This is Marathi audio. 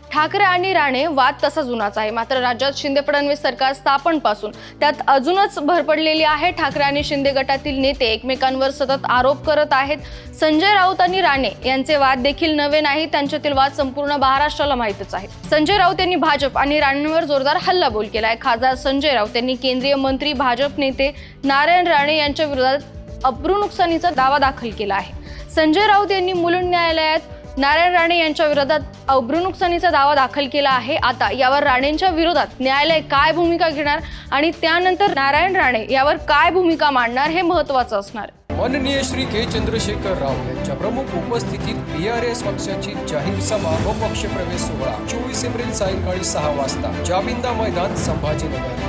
ठाकरे आणि राणे वाद तसा जुनाच आहे। मात्र राज्यात शिंदे फडणवीस सरकार स्थापन पासून त्यात अजूनच भर पडलेली आहे। ठाकरे आणि शिंदे गटातील नेते एकमेकांवर सतत आरोप करत आहेत। संजय राऊत आणि राणे यांचे वाद देखील नवे नाही, त्यांच्यातील वाद संपूर्ण महाराष्ट्राला माहितच आहे। संजय राऊत यांनी भाजप आणि राणेंवर जोरदार हल्लाबोल केलाय। खासदार संजय राऊत यांनी केंद्रीय मंत्री भाजप नेते नारायण राणे यांच्या विरोधात अब्रू नुकसानीचा दावा दाखल केला आहे। संजय राऊत यांनी मुलुंड न्यायालयात नारायण राणे यांच्या विरोधात अब्रू नुकसानीचा दावा दाखल केला आहे। आता यावर राणेंच्या विरोधात न्यायालय काय भूमिका घेणार आणि त्यानंतर नारायण राणे यावर काय भूमिका मांडणार हे महत्त्वाचं असणार। माननीय श्री के चंद्रशेखर राव यांच्या प्रमुख उपस्थितीत बीआरएस पक्षाची जाहीर सभा व पक्षप्रवेश सोहळा 24 एप्रिल सायंकाळी 6 वाजता जाबिंदा मैदान संभाजीनगर।